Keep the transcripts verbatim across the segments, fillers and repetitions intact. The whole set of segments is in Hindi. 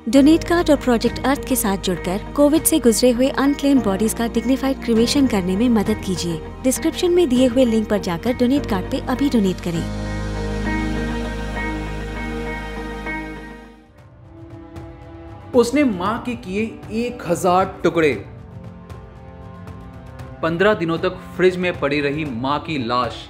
डोनेट कार्ड और प्रोजेक्ट अर्थ के साथ जुड़कर कोविड से गुजरे हुए अनक्लेम्ड बॉडीज का डिग्निफाइड क्रिमेशन करने में मदद कीजिए। डिस्क्रिप्शन में दिए हुए लिंक पर जाकर डोनेट कार्ड पे अभी डोनेट करें। उसने मां के किए एक हजार टुकड़े। पंद्रह दिनों तक फ्रिज में पड़ी रही मां की लाश।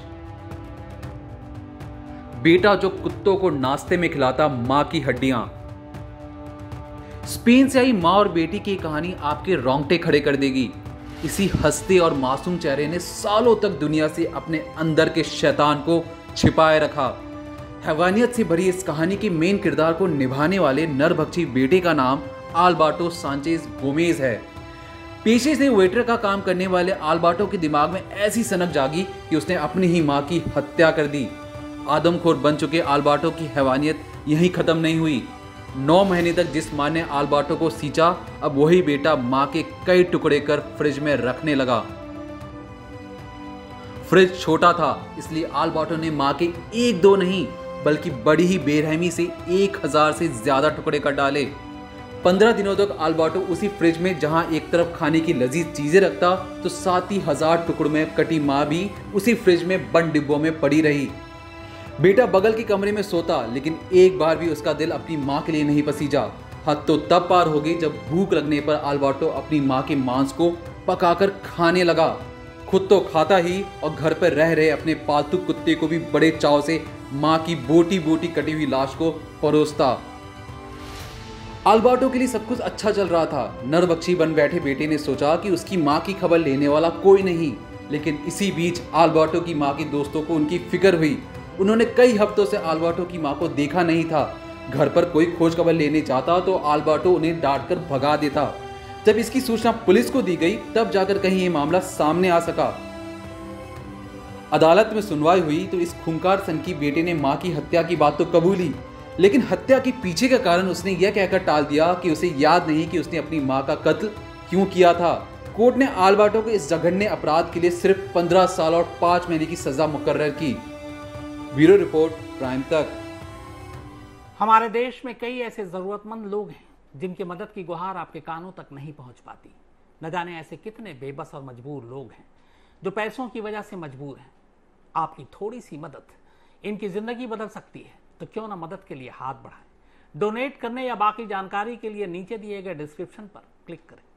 बेटा जो कुत्तों को नाश्ते में खिलाता मां की हड्डियां। स्पेन से आई मां और बेटी की कहानी आपके रोंगटे खड़े कर देगी। इसी हंसते और मासूम चेहरे ने सालों तक दुनिया से अपने अंदर के शैतान को छिपाए रखा। हैवानियत से भरी इस कहानी के मेन किरदार को निभाने वाले नरभक्षी बेटे का नाम आल्बर्टो सांचेज गोमेज है। पेशे से वेटर का काम करने वाले आल्बर्टो के दिमाग में ऐसी सनक जागी कि उसने अपनी ही मां की हत्या कर दी। आदमखोर बन चुके आल्बर्टो की हैवानियत यहीं खत्म नहीं हुई। नौ महीने तक जिस मां ने आल्बर्टो को सींचा, अब वही बेटा मां के कई टुकड़े कर फ्रिज में रखने लगा। फ्रिज छोटा था, इसलिए आल्बर्टो ने मां के एक दो नहीं बल्कि बड़ी ही बेरहमी से एक हजार से ज्यादा टुकड़े कर डाले। पंद्रह दिनों तक आल्बर्टो उसी फ्रिज में जहां एक तरफ खाने की लजीज चीजें रखता, तो साथ ही हजार टुकड़ों में कटी मां भी उसी फ्रिज में बंद डिब्बों में पड़ी रही। बेटा बगल के कमरे में सोता, लेकिन एक बार भी उसका दिल अपनी मां के लिए नहीं पसीजा। हद तो तब पार हो गई जब भूख लगने पर आल्बर्टो अपनी मां के मांस को पकाकर खाने लगा। खुद तो खाता ही और घर पर रह रहे अपने पालतू कुत्ते को भी बड़े चाव से मां की बोटी बोटी कटी हुई लाश को परोसता। आल्बर्टो के लिए सब कुछ अच्छा चल रहा था। नरभक्षी बन बैठे बेटे ने सोचा कि उसकी मां की खबर लेने वाला कोई नहीं, लेकिन इसी बीच आल्बर्टो की मां के दोस्तों को उनकी फिक्र हुई। उन्होंने कई हफ्तों से आल्बर्टो की मां को देखा नहीं था। घर पर कोई खोज खबर लेने जाता तो आल्बर्टो उन्हें डांट कर भगा देता। जब इसकी सूचना पुलिस को दी गई, तब जाकर कहीं ये मामला सामने आ सका। अदालत में सुनवाई हुई तो इस खूंखार सन की बेटे ने मां की हत्या की बात तो कबूली, लेकिन हत्या के पीछे का कारण उसने यह कहकर टाल दिया कि उसे याद नहीं कि उसने अपनी मां का कत्ल क्यों किया था। कोर्ट ने आल्बर्टो को इस जघन्य अपराध के लिए सिर्फ पंद्रह साल और पांच महीने की सजा मुकर्रर की। ब्यूरो रिपोर्ट, प्राइम तक। हमारे देश में कई ऐसे जरूरतमंद लोग हैं जिनकी मदद की गुहार आपके कानों तक नहीं पहुंच पाती। न जाने ऐसे कितने बेबस और मजबूर लोग हैं जो पैसों की वजह से मजबूर हैं। आपकी थोड़ी सी मदद इनकी जिंदगी बदल सकती है, तो क्यों ना मदद के लिए हाथ बढ़ाएं। डोनेट करने या बाकी जानकारी के लिए नीचे दिए गए डिस्क्रिप्शन पर क्लिक करें।